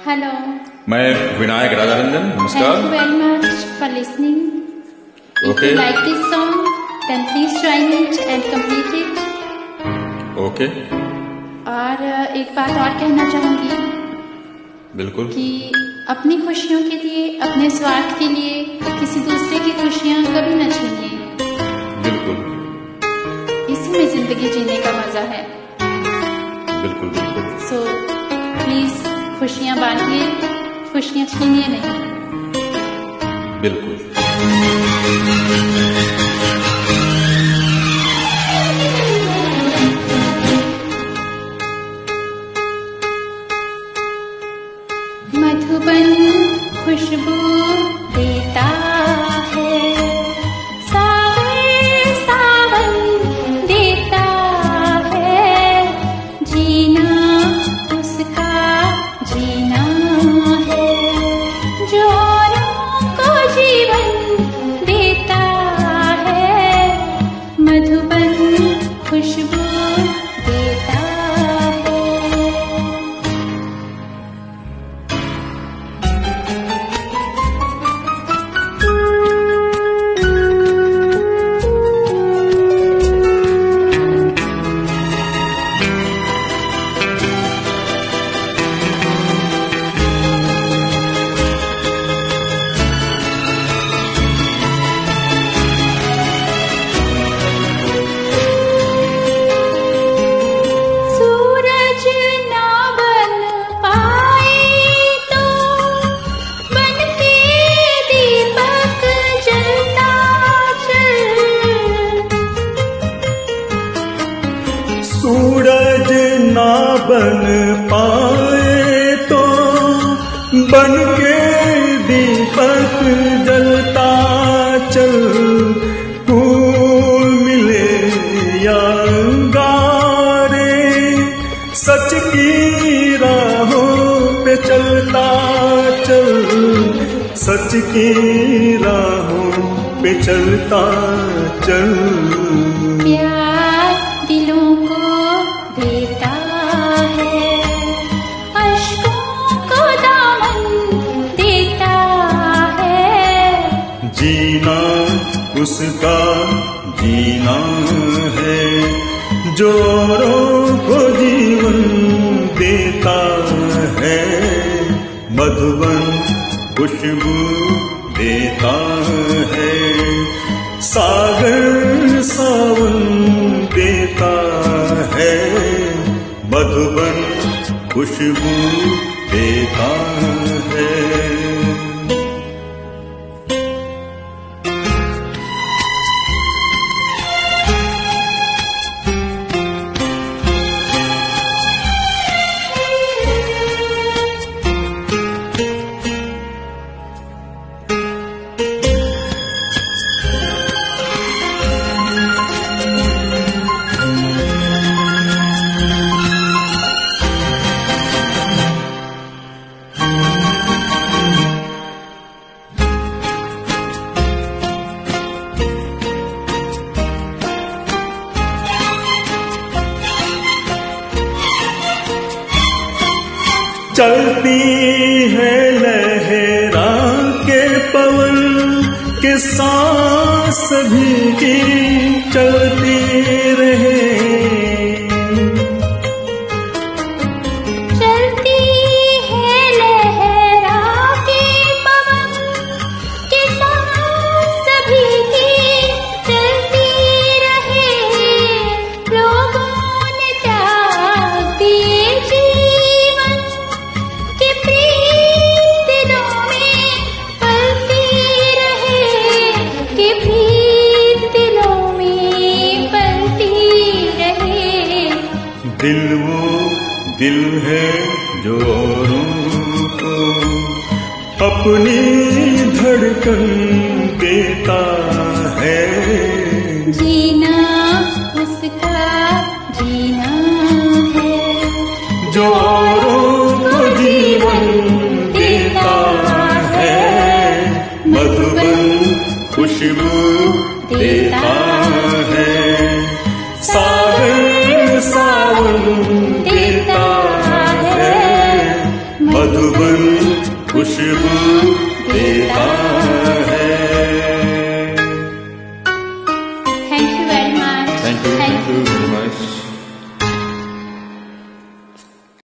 Hello. मैं विनायक राधारंजन, नमस्कार। Thank you very much for listening. Okay. If you like this song, then please join it and complete it. Okay. और एक बात और कहना चाहूँगी बिल्कुल कि अपनी खुशियों के लिए, अपने स्वार्थ के लिए किसी दूसरे की खुशियाँ कभी न छीनिए। बिल्कुल इसी में जिंदगी जीने का मजा है। बिल्कुल बिल्कुल। So please खुशियाँ बांटिए, खुशियाँ छीनिए नहीं। बिल्कुल। मधुबन खुशबू देता है, सावन सावन देता है, जीना उसका जीना है, जो औरों को जीवन देता है, मधुबन खुशबू देता है। सूरज ना बन पाए तो बन के दीपक जलता चल, फूल मिले या अंगारे, सच की राहों पे चलता चल, सच की राहों पे चलता चल। प्यार दिलों को देता है, अश्कों को दामन देता है, जीना उसका जीना है, जो औरों को जीवन देता है, मधुबन खुशबू देता है, सागर सावन देता है, मधुबन खुशबू देता है। चलती है लहरा के पवन के सांस भी की चलती रहे, चलती है लहरा के पवन के सांस भी की चलती रहे, लोगों ने त्याग दिए जीवन के प्रीत दिलों में पलती रहे, के प्रीत दिलों में पलती रहे। दिल वो दिल है जो औरों को अपनी धड़कन देता है, जीना उसका जीना है, जो औरों को जीवन देता है, मधुबन खुशबू देता है, सागर सावन देता है, मधुबन खुशबू देता है। Thank you very much. Thank you very much.